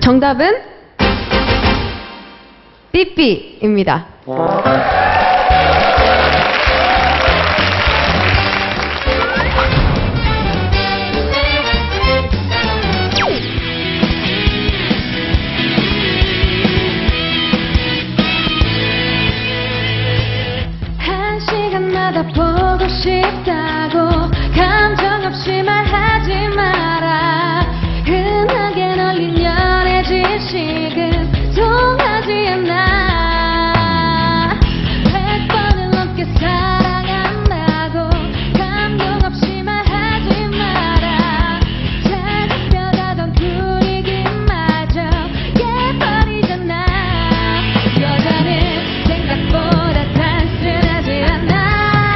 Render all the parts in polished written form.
정답은 삐삐입니다. 한 시간마다 보고 싶다고 감정 없이 말하지 마라. 흔하게 널린 연애 지식은 통하지 않아. 100번을 넘게 사랑한다고 감동 없이 말하지 마라. 잘 잡혀가던 분위기마저 깨버리잖아. 여자는 생각보다 단순하지 않아.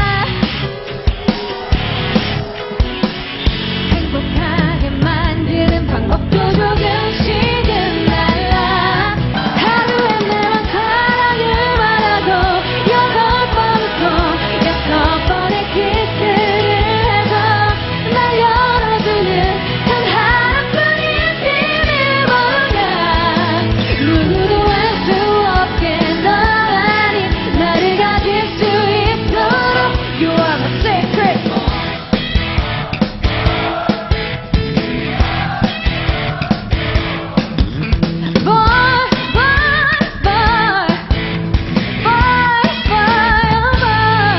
행복하게 만드는 방법도 조금씩은 달라. 하루에 매번 사랑을 말하고 8번부터 6번의 키스를 해서 날 열어주는 단 하나뿐인 비밀번호가 누구도 알 수 없게 너 아닌 나를 가질 수 있도록 You are my secret. Boy, boy, boy, boy, boy,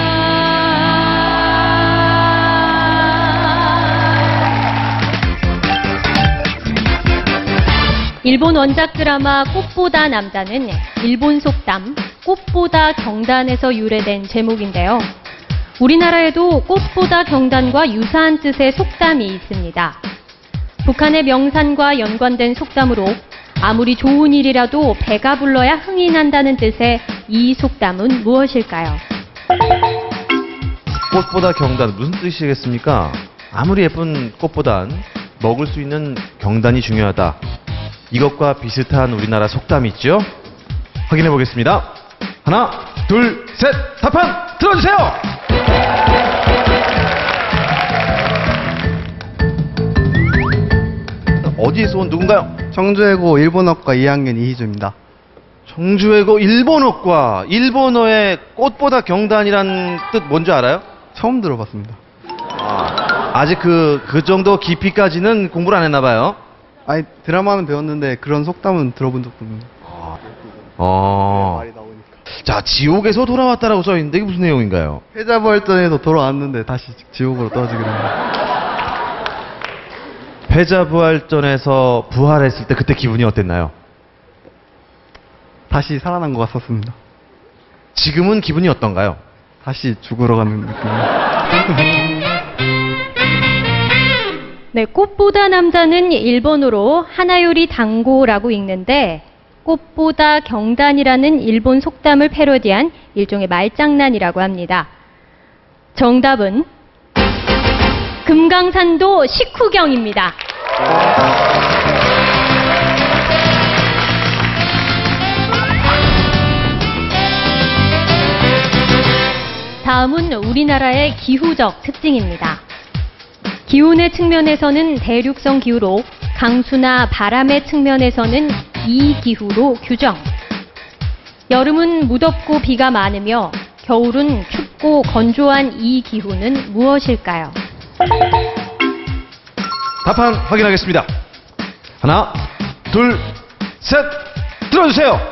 일본 원작 드라마 꽃보다 남자는 일본 속담 꽃보다 경단에서 유래된 제목인데요. 우리나라에도 꽃보다 경단과 유사한 뜻의 속담이 있습니다. 북한의 명산과 연관된 속담으로 아무리 좋은 일이라도 배가 불러야 흥이 난다는 뜻의 이 속담은 무엇일까요? 꽃보다 경단 무슨 뜻이겠습니까? 아무리 예쁜 꽃보단 먹을 수 있는 경단이 중요하다. 이것과 비슷한 우리나라 속담이 있죠? 확인해 보겠습니다. 하나, 둘, 셋, 답판 들어주세요! 어디에서 온 누군가요? 청주외고 일본어과 2학년 이희주입니다. 청주외고 일본어과. 일본어의 꽃보다 경단이란 뜻 뭔지 알아요? 처음 들어봤습니다. 아직 그 정도 깊이까지는 공부를 안 했나 봐요. 아니, 드라마는 배웠는데 그런 속담은 들어본 적도 없는데. 말이 나오니까. 자, 지옥에서 돌아왔다라고 써있는데 이게 무슨 내용인가요? 패자부활전에서 돌아왔는데 다시 지옥으로 떨어지게 됩니다. 패자부활전에서 부활했을 때 그때 기분이 어땠나요? 다시 살아난 것 같았습니다. 지금은 기분이 어떤가요? 다시 죽으러 가는 느낌. 네, 꽃보다 남자는 일본어로 하나요리 당고라고 읽는데 꽃보다 경단이라는 일본 속담을 패러디한 일종의 말장난이라고 합니다. 정답은 금강산도 식후경입니다. 다음은 우리나라의 기후적 특징입니다. 기온의 측면에서는 대륙성 기후로, 강수나 바람의 측면에서는 이기후로 규정. 여름은 무덥고 비가 많으며 겨울은 춥고 건조한 이 기후는 무엇일까요? 답판 확인하겠습니다. 하나, 둘, 셋, 들어주세요.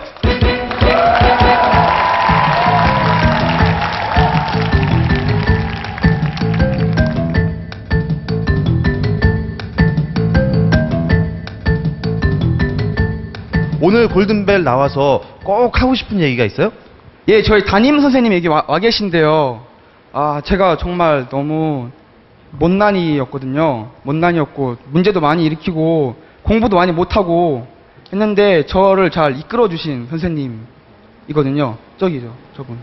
오늘 골든벨 나와서 꼭 하고 싶은 얘기가 있어요? 예, 저희 담임 선생님 여기 와 계신데요. 아, 제가 정말 너무 못난이였거든요. 못난이였고 문제도 많이 일으키고 공부도 많이 못하고 했는데 저를 잘 이끌어주신 선생님이거든요. 저기죠, 저분.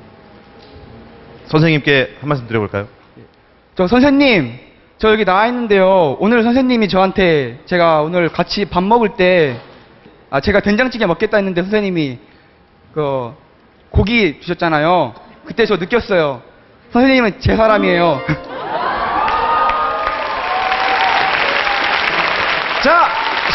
선생님께 한 말씀 드려볼까요? 저 선생님, 저 여기 나와 있는데요. 오늘 선생님이 저한테 제가 오늘 같이 밥 먹을 때 제가 된장찌개 먹겠다 했는데 선생님이 그 고기 주셨잖아요. 그때 저 느꼈어요. 선생님은 제 사람이에요.